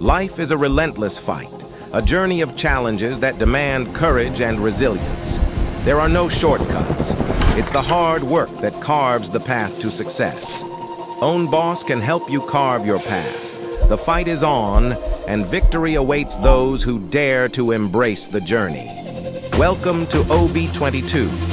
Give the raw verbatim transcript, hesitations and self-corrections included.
Life is a relentless fight, a journey of challenges that demand courage and resilience. There are no shortcuts. It's the hard work that carves the path to success. Own Boss can help you carve your path. The fight is on, and victory awaits those who dare to embrace the journey. Welcome to O B twenty-two.